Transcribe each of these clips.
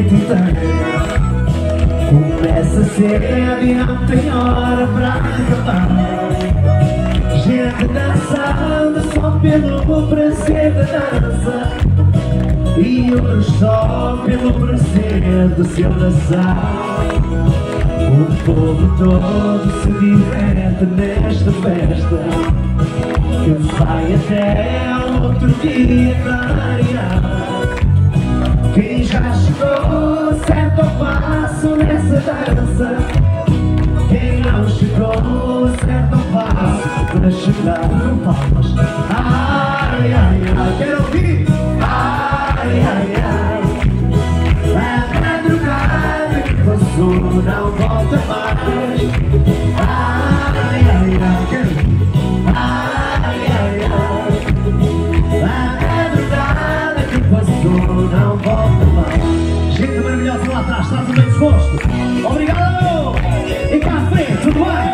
noite inteira. Começa cedo e não tem hora pra acabar. Gente dançando só pelo prazer da dança, e outros só pelo prazer de se abraçar. O povo todo se diverte nesta festa, que vai até ao outro dia clarear. Quem já chegou certo ao passo nessa dança, quem não chegou certo ao passo para chegar com palmas. Ai, ai, ai, quero ouvir! Ai, ai, ai, a madrugada que passou não volta mais. Ai, ai, ai, quero ouvir! Ai, ai, ai, a madrugada que passou não volta mais. Gente maravilhosa lá atrás, está tudo bem disposto? Obrigado! E cá à frente, tudo bem?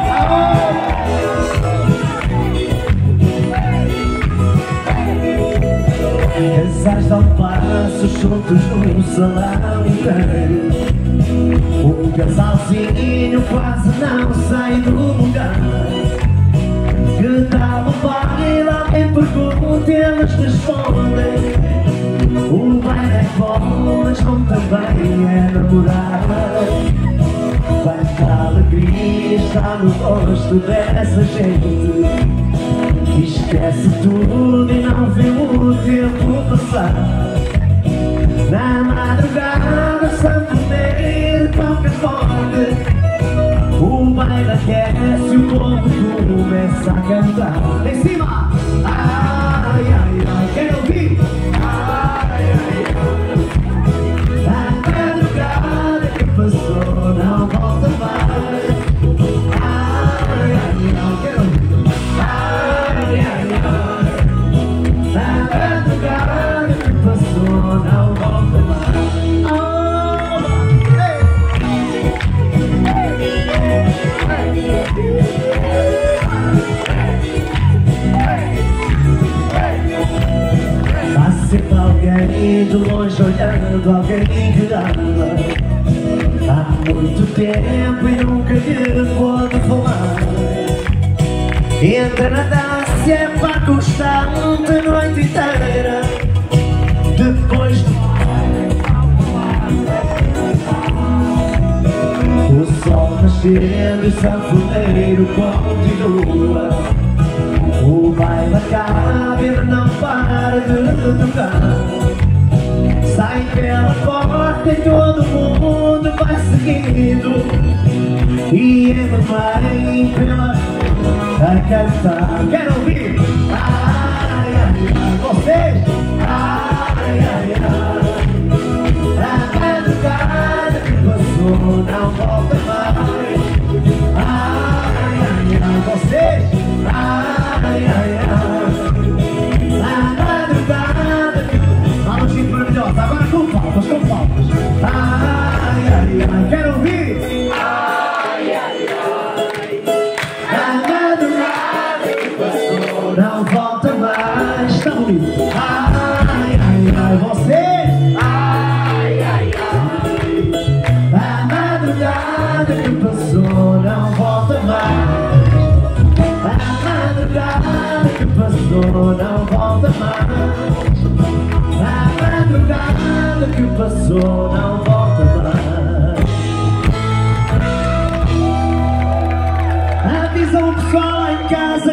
Casais de alfaces juntos num salão inteiro. Um casalzinho quase não sai do lugar. Que tal o baile? Alguém pergunta e eles respondem. O baile é bom, mas como também é namorar. Quanta alegria está no rosto dessa gente, que esquece tudo e não vê o tempo passar. Na madrugada, sanfoneiro toca forte. O baile aquece, o povo começa a cantar. Em cima! Ai, ai, ai, quero ouvir! Ai, ai, ai, a madrugada que passou não volta mais. Ai, ai, ai, quero ouvir! Ai, ai, ai, a madrugada que passou não volta mais. Oh, hey. Há sempre alguém de longe olhando, alguém que ama há muito tempo e nunca lhe pode falar. Entra na dança, é para constante a noite inteira. Depois do o sol nascendo e o sanfoneiro continua. O baile acaba e ele não para de tocar. Sai pela porta e todo mundo vai seguindo, e ele vai pela a cantar. Quero ouvir! Ai, ai, ai, vocês! Ai, ai, ai, a madrugada que passou não volta mais. Ai, ai, ai, vocês! Ai, ai, ai, a madrugada que passou. Vamos, gente maravilhosa, agora com palmas, com palmas. Ai, ai, ai, quero ouvir! Ai, ai, ai, não volta mais, tá bonito. Ai, ai, ai, você. Ai, ai, ai, a madrugada que passou não volta mais. A madrugada que passou não volta mais. A madrugada que passou não volta mais. Avisa o pessoal em casa.